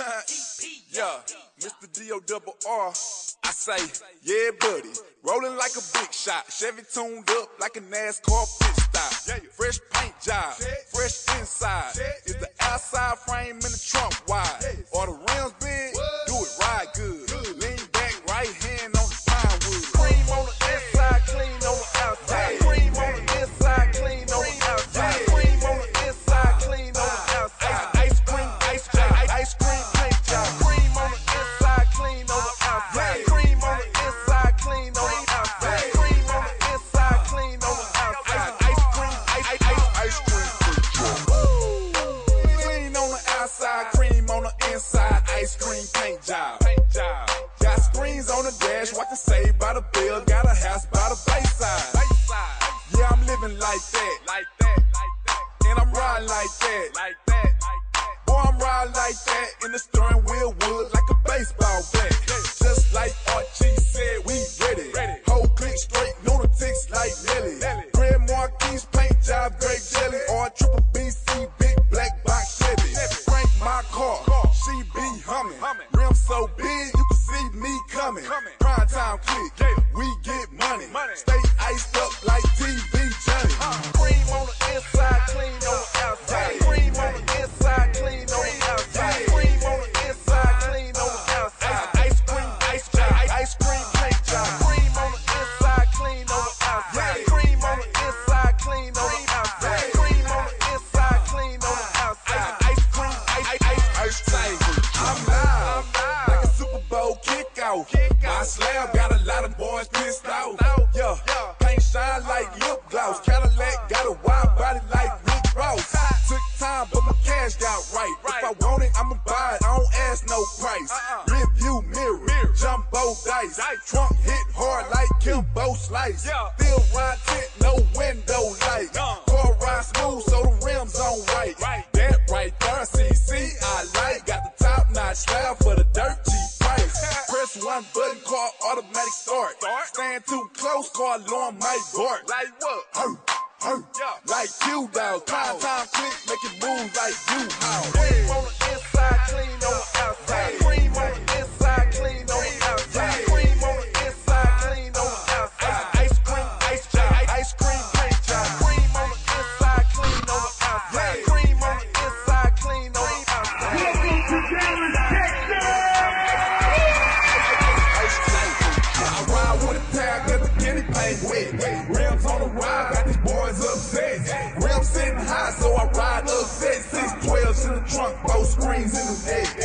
Yeah, Mr. D-O-double-R. I say, yeah, buddy. Rolling like a big shot. Chevy tuned up like a NASCAR pit stop. Fresh paint job, fresh inside. Is the outside frame in the trunk wide? Or the rims big? Do it right good. Lean back, right hand on the pine wood. Cream on the inside, clean on the outside. Cream on the inside, clean on the outside. Cream on the inside, clean on the outside. Ice cream paint job. Cream on the inside, clean on the outside. Cream on the inside, clean on the outside. Cream on the inside, clean on the outside. Ice cream paint job. Clean on the outside, cream on the inside. Ice cream paint job. Got screens on the dash, watching Saved by the Bell. Got a house by the Bayside. Yeah, I'm living like that. And I'm riding like that. Boy, I'm riding like that. In the steering wheel wood like a baseball bat. Just like Archie said, we ready. Whole click straight, lunatics like Nelly. Grand Marquis paint job, grape jelly. Or triple BC, big black box Chevy. Crank my car, she be humming. Rim so big, you can see me coming. Prime time click, we get money. Stay iced up like TV Johnny. Cream on the inside, clean on the outside. Cream on the inside, clean on the outside. Cream on the inside, clean on the outside. Ice cream paint job. Cream on the inside, clean on the outside. Cream on the inside, clean on the outside. Cream on the inside, clean on the outside. Ice cream. I'm live, like a Super Bowl kickoff. My slab got a lot of boys pissed off. Yeah, paint shine like lip gloss. Cadillac got a wide body like Rick Ross. Took time, but my cash got right. If I want it, I'ma buy it. I don't ask no price. Rear view mirror, jumbo dice. Trunk hit hard like Kimbo Slice. Still ride tent, no window light. Car ride smooth, so the rims on right. That right there, CC, I like. Got the top notch slab for the dirt cheap price. Press one button, car automatic start. Stand too close, car alarm might bark. Like what? Like you dogs. Prime time click, make it move like you house. Cream on the inside, clean on the outside. Cream on the inside, clean on the outside. Cream on the inside, clean on the outside. Ice cream paint job. Cream on the inside, clean on the outside. Cream on the inside, clean on the outside. Welcome to Dallas, Texas! I ride with a tag, got the guinea pig wet. Rims on the ride, got these boys upset. Rims sitting high, so I ride upset. 612s in the trunk, 4 screens in the neck.